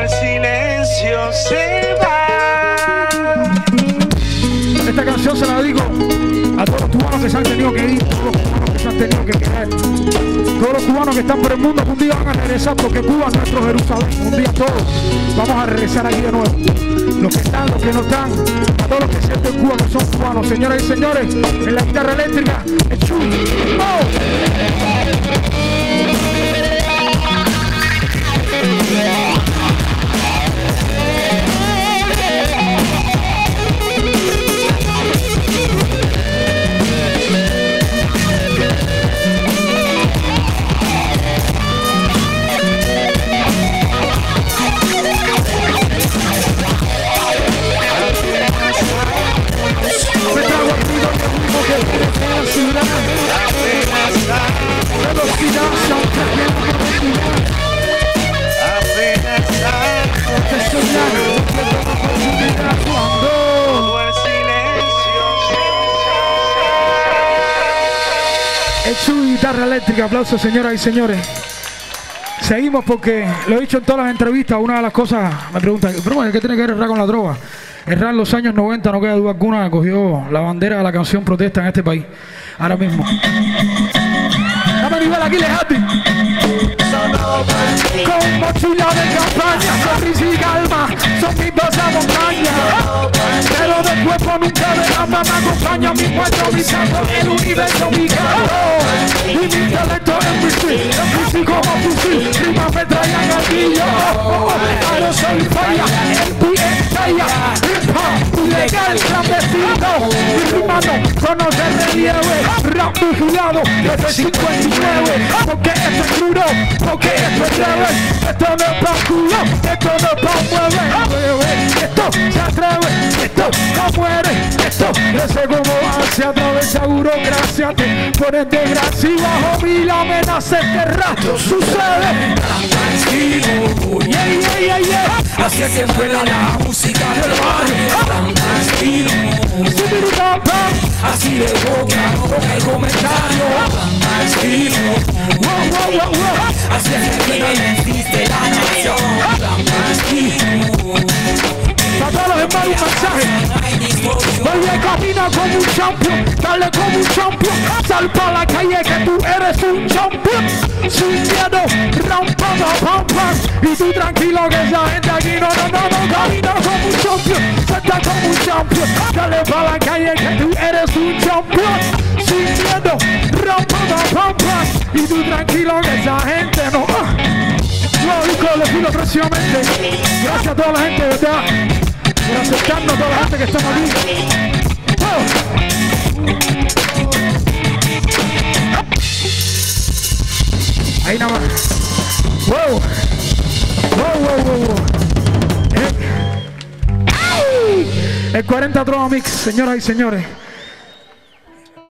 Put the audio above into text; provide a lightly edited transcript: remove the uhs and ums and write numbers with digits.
el silencio se va. Esta canción se la digo a todos los cubanos que se han tenido que ir, todos los cubanos que se han tenido que quedar, todos los cubanos que están por el mundo que un día van a regresar, porque Cuba es nuestro Jerusalén. Un día todos vamos a regresar aquí de nuevo. Los que están, los que no están, a todos los que sienten Cuba, que son cubanos. Señoras y señores, en la guitarra eléctrica, el Chuy. El Chuy, guitarra eléctrica. Aplausos, señoras y señores. Seguimos porque lo he dicho en todas las entrevistas. Una de las cosas me preguntan, ¿pero qué tiene que ver el rap con la droga? El rap en los años 90, no queda duda alguna, cogió la bandera de la canción protesta en este país. Ahora mismo. Dame nivel aquí, Lejati. Con mochila de campaña, sonrisa y calma, son mis dos a montaña. Pero del cuerpo nunca de la mamá acompaña mi pueblo, mi santo, el universo, mi calor. Y mi intelecto es fusil como fusil, rimas me traían gatillo. Ahora soy falla, el pie estalla, hip hop, ilegal, clandestino. Mi rima no conoce relieve, rap vigilado desde 59. Porque esto es duro, porque esto es leve, esto no es pa' culo, esto no es pa' mueve, esto se atreve, esto no muere, esto crece como hacia atravesa burocracia, te pones de gracia y bajo mil amenazas que rato sucede. Tranquilo, yeah. Así es que fuera la música del barrio. Tranquilo, así de boca con el comentario. Tranquilo, así es que fuera existe la nación. Tranquilo. Para todos los hermanos un mensaje. Oye, camina como un champion, dale como un champion. Sal para la calle que tú eres un champion. Sin miedo, pam. Y tú tranquilo que esa gente aquí no. Camina como un champion, salta como un champion. Dale para la calle que tú eres un champion. Sin miedo, pam. Y tú tranquilo que esa gente no. Yo disco lo pido próximamente. Gracias a toda la gente, de verdad, por aceptarnos, a toda la gente que estamos aquí. Ahí nada más. Wow. El 40 Trova Mix, señoras y señores.